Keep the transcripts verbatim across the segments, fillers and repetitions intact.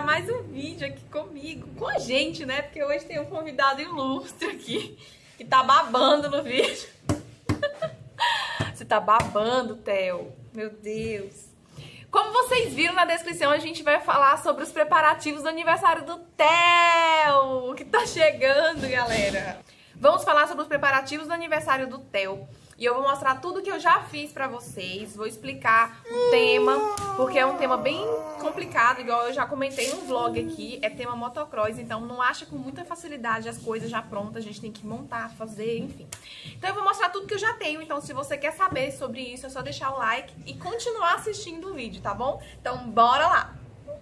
mais um vídeo aqui comigo, com a gente, né? Porque hoje tem um convidado ilustre aqui, que tá babando no vídeo. Você tá babando, Theo. Meu Deus. Como vocês viram na descrição, a gente vai falar sobre os preparativos do aniversário do Theo, que tá chegando, galera. Vamos falar sobre os preparativos do aniversário do Theo. E eu vou mostrar tudo que eu já fiz pra vocês. Vou explicar o tema, porque é um tema bem complicado, igual eu já comentei no vlog aqui. É tema motocross, então não acha com muita facilidade as coisas já prontas. A gente tem que montar, fazer, enfim. Então eu vou mostrar tudo que eu já tenho. Então se você quer saber sobre isso, é só deixar o like e continuar assistindo o vídeo, tá bom? Então bora lá!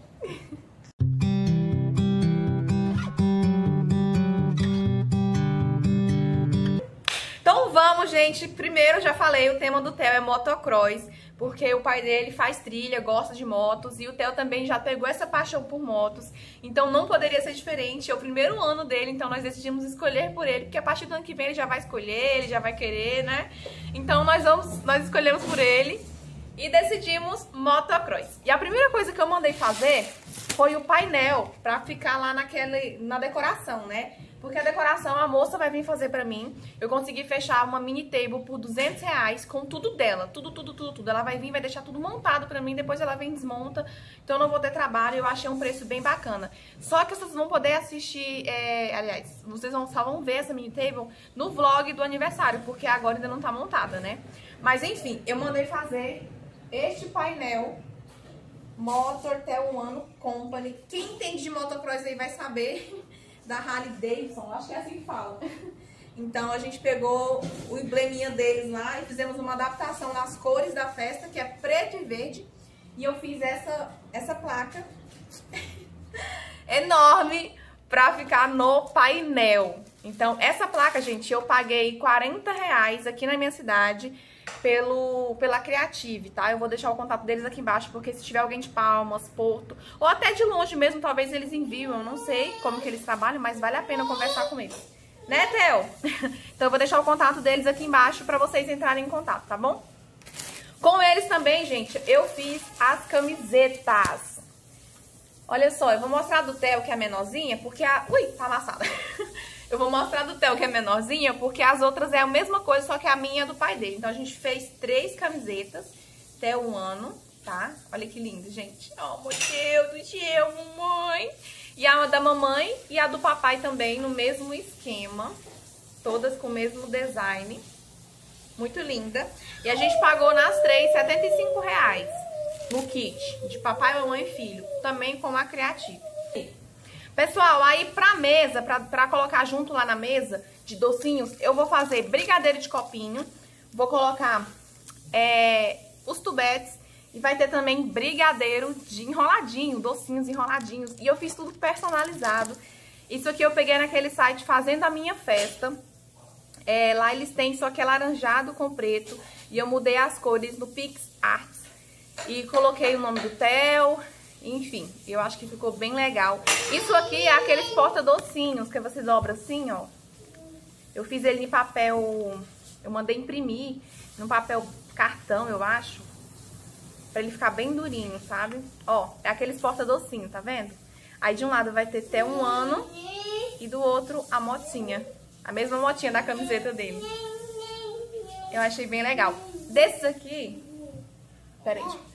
Então vamos, gente. Primeiro, já falei, o tema do Theo é motocross, porque o pai dele faz trilha, gosta de motos, e o Theo também já pegou essa paixão por motos, então não poderia ser diferente. É o primeiro ano dele, então nós decidimos escolher por ele, porque a partir do ano que vem ele já vai escolher, ele já vai querer, né? Então nós vamos, nós escolhemos por ele e decidimos motocross. E a primeira coisa que eu mandei fazer foi o painel pra ficar lá naquele, na decoração, né? Porque a decoração a moça vai vir fazer pra mim. Eu consegui fechar uma mini table por duzentos reais com tudo dela. Tudo, tudo, tudo, tudo. Ela vai vir, vai deixar tudo montado pra mim. Depois ela vem e desmonta. Então eu não vou ter trabalho. Eu achei um preço bem bacana. Só que vocês vão poder assistir... É, aliás, vocês vão, só vão ver essa mini table no vlog do aniversário. Porque agora ainda não tá montada, né? Mas enfim, eu mandei fazer este painel Motor Theo One Company. Quem entende de motocross aí vai saber... da Harley Davidson, acho que é assim que fala. Então a gente pegou o embleminha deles lá e fizemos uma adaptação nas cores da festa, que é preto e verde. E eu fiz essa, essa placa enorme pra ficar no painel. Então essa placa, gente, eu paguei quarenta reais aqui na minha cidade pelo, pela Creative, tá? Eu vou deixar o contato deles aqui embaixo, porque se tiver alguém de Palmas, Porto, ou até de longe mesmo, talvez eles enviam. Eu não sei como que eles trabalham, mas vale a pena conversar com eles. Né, Theo? Então eu vou deixar o contato deles aqui embaixo pra vocês entrarem em contato, tá bom? Com eles também, gente, eu fiz as camisetas. Olha só, eu vou mostrar do Theo, que é a menorzinha, porque a... Ui, tá amassada. Eu vou mostrar do Theo, que é menorzinha, porque as outras é a mesma coisa, só que a minha é do pai dele. Então a gente fez três camisetas, Theo One, tá? Olha que lindo, gente. Oh, meu Deus do céu, mamãe. E a da mamãe e a do papai também, no mesmo esquema. Todas com o mesmo design. Muito linda. E a gente pagou nas três setenta e cinco reais no kit, de papai, mamãe e filho. Também com a Creative. Pessoal, aí pra mesa, pra, pra colocar junto lá na mesa de docinhos, eu vou fazer brigadeiro de copinho, vou colocar é, os tubetes e vai ter também brigadeiro de enroladinho, docinhos enroladinhos. E eu fiz tudo personalizado. Isso aqui eu peguei naquele site Fazendo a Minha Festa. É, lá eles têm só que é laranjado com preto e eu mudei as cores no PixArt. E coloquei o nome do Theo... Enfim, eu acho que ficou bem legal. Isso aqui é aqueles porta-docinhos que você dobra assim, ó. Eu fiz ele em papel... Eu mandei imprimir num papel cartão, eu acho. Pra ele ficar bem durinho, sabe? Ó, é aqueles porta-docinhos, tá vendo? Aí de um lado vai ter Theo um ano e do outro a motinha. A mesma motinha da camiseta dele. Eu achei bem legal. Desses aqui... Pera aí.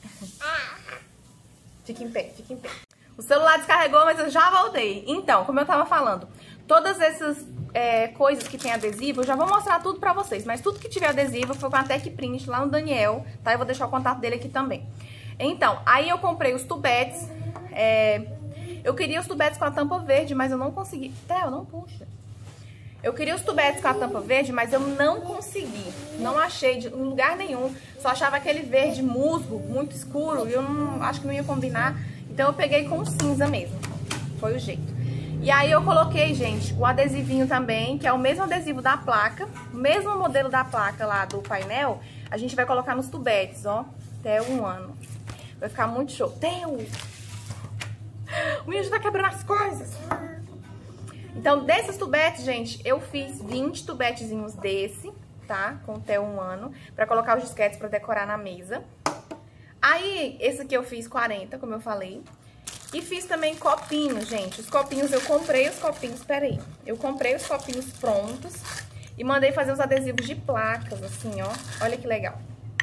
Fica em pé, fica em pé. O celular descarregou, mas eu já voltei. Então, como eu tava falando, todas essas é, coisas que tem adesivo, eu já vou mostrar tudo pra vocês. Mas tudo que tiver adesivo foi com a Tech Print lá no Daniel, tá? Eu vou deixar o contato dele aqui também. Então, aí eu comprei os tubetes. É, eu queria os tubetes com a tampa verde, mas eu não consegui. Theo, não puxa. Eu queria os tubetes com a tampa verde, mas eu não consegui. Não achei de, em lugar nenhum. Só achava aquele verde musgo, muito escuro. E eu não, acho que não ia combinar. Então eu peguei com cinza mesmo. Foi o jeito. E aí eu coloquei, gente, o adesivinho também, que é o mesmo adesivo da placa. O mesmo modelo da placa lá do painel. A gente vai colocar nos tubetes, ó. Até um ano. Vai ficar muito show. Theo! O Índio tá quebrando as coisas. Então, desses tubetes, gente, eu fiz vinte tubetezinhos desse, tá? Com Theo um ano, pra colocar os disquetes pra decorar na mesa. Aí, esse aqui eu fiz quarenta, como eu falei. E fiz também copinhos, gente. Os copinhos, eu comprei os copinhos, peraí. Eu comprei os copinhos prontos e mandei fazer os adesivos de placas, assim, ó. Olha que legal.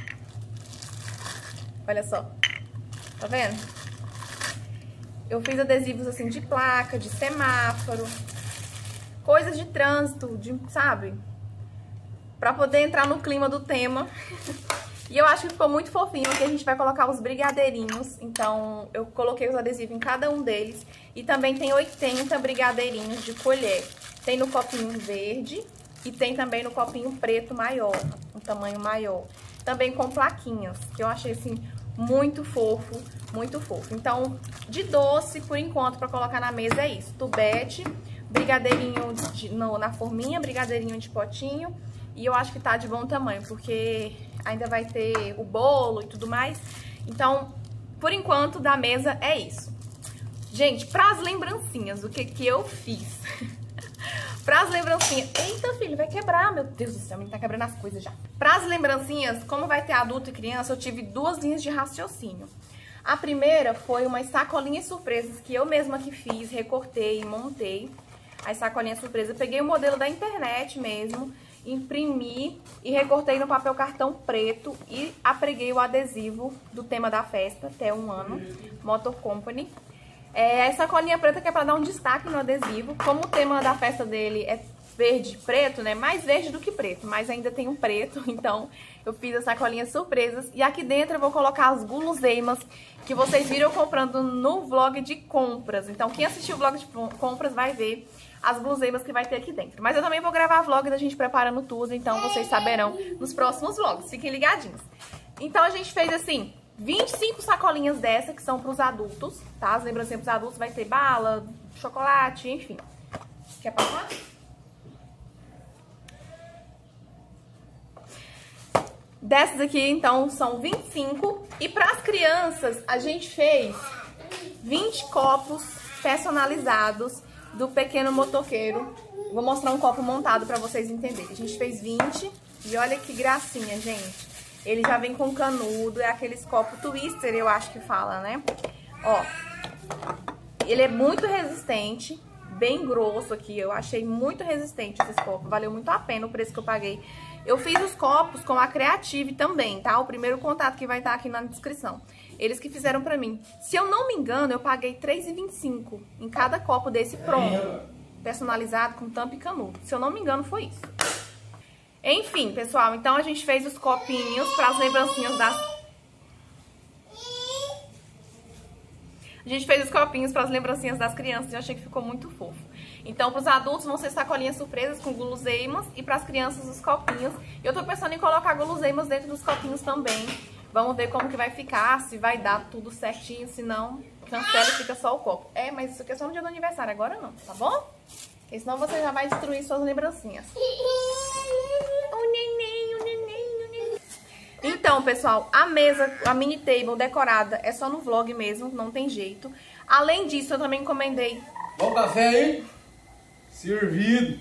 Olha só. Tá vendo? Eu fiz adesivos, assim, de placa, de semáforo, coisas de trânsito, de, sabe? Pra poder entrar no clima do tema. E eu acho que ficou muito fofinho, que a gente vai colocar os brigadeirinhos. Então, eu coloquei os adesivos em cada um deles. E também tem oitenta brigadeirinhos de colher. Tem no copinho verde e tem também no copinho preto maior, um tamanho maior. Também com plaquinhas, que eu achei, assim, muito fofo, muito fofo. Então, de doce, por enquanto, pra colocar na mesa é isso. Tubete, brigadeirinho de, no, na forminha, brigadeirinho de potinho. E eu acho que tá de bom tamanho, porque ainda vai ter o bolo e tudo mais. Então, por enquanto, da mesa é isso. Gente, pras lembrancinhas, o que que eu fiz? Pras lembrancinhas... Eita, filho, vai quebrar, meu Deus do céu, ele tá quebrando as coisas já. Pras lembrancinhas, como vai ter adulto e criança, eu tive duas linhas de raciocínio. A primeira foi umas sacolinhas surpresas que eu mesma que fiz, recortei e montei. As sacolinhas surpresas, peguei o modelo da internet mesmo, imprimi e recortei no papel cartão preto e apreguei o adesivo do tema da festa, até um ano, Motor Company. É, essa sacolinha preta que é pra dar um destaque no adesivo. Como o tema da festa dele é verde e preto, né? Mais verde do que preto, mas ainda tem um preto, então eu fiz as sacolinhas surpresas. E aqui dentro eu vou colocar as guloseimas que vocês viram comprando no vlog de compras. Então quem assistiu o vlog de compras vai ver as guloseimas que vai ter aqui dentro. Mas eu também vou gravar vlog da gente preparando tudo, então vocês saberão nos próximos vlogs. Fiquem ligadinhos. Então a gente fez assim, vinte e cinco sacolinhas dessa, que são pros adultos, tá? As lembrancinhas pros adultos vai ter bala, chocolate, enfim. Quer passar? Dessas aqui, então, são vinte e cinco. E pras crianças, a gente fez vinte copos personalizados do Pequeno Motoqueiro. Vou mostrar um copo montado pra vocês entenderem. A gente fez vinte e olha que gracinha, gente. Ele já vem com canudo, é aqueles copos twister, eu acho que fala, né? Ó, ele é muito resistente, bem grosso aqui. Eu achei muito resistente esses copos, valeu muito a pena o preço que eu paguei. Eu fiz os copos com a Creative também, tá? O primeiro contato que vai estar aqui na descrição. Eles que fizeram pra mim. Se eu não me engano, eu paguei três reais e vinte e cinco centavos em cada copo desse pronto, personalizado com tampa e canudo. Se eu não me engano, foi isso. Enfim, pessoal, então a gente fez os copinhos para as lembrancinhas das... A gente fez os copinhos para as lembrancinhas das crianças e eu achei que ficou muito fofo. Então, para os adultos vão ser sacolinhas surpresas com guloseimas e para as crianças os copinhos. Eu tô pensando em colocar guloseimas dentro dos copinhos também. Vamos ver como que vai ficar, se vai dar tudo certinho, se não, cancela e fica só o copo. É, mas isso aqui é só no dia do aniversário, agora não, tá bom? Porque senão você já vai destruir suas lembrancinhas. O neném, o neném, o neném. Então, pessoal, a mesa, a mini table decorada é só no vlog mesmo, não tem jeito. Além disso, eu também encomendei... Bom café aí? Servido.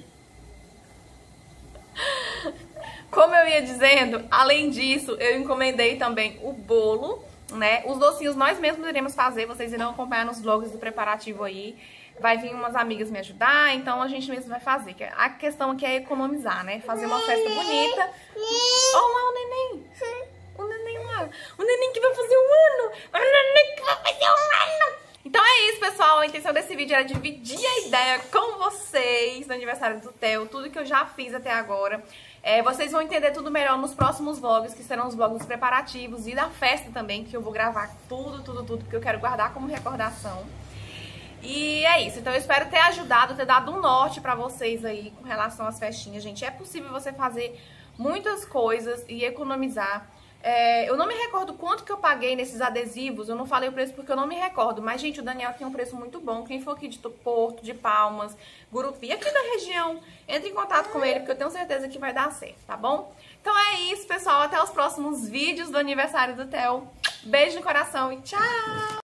Como eu ia dizendo, além disso, eu encomendei também o bolo, né? Os docinhos nós mesmos iremos fazer, vocês irão acompanhar nos vlogs do preparativo aí. Vai vir umas amigas me ajudar, então a gente mesmo vai fazer. A questão aqui é economizar, né? Fazer uma festa bonita. Olha lá o neném. O neném lá. O neném que vai fazer um ano. O neném que vai fazer um ano. Então é isso, pessoal. A intenção desse vídeo era dividir a ideia com vocês no aniversário do Theo. Tudo que eu já fiz até agora. É, vocês vão entender tudo melhor nos próximos vlogs, que serão os vlogs preparativos e da festa também, que eu vou gravar tudo, tudo, tudo, porque eu quero guardar como recordação. E é isso, então eu espero ter ajudado, ter dado um norte pra vocês aí com relação às festinhas, gente. É possível você fazer muitas coisas e economizar. É, eu não me recordo quanto que eu paguei nesses adesivos, eu não falei o preço porque eu não me recordo. Mas, gente, o Daniel tem um preço muito bom. Quem for aqui de Porto, de Palmas, Gurupi, aqui da região, entre em contato com ele, porque eu tenho certeza que vai dar certo, tá bom? Então é isso, pessoal. Até os próximos vídeos do aniversário do Theo. Beijo no coração e tchau!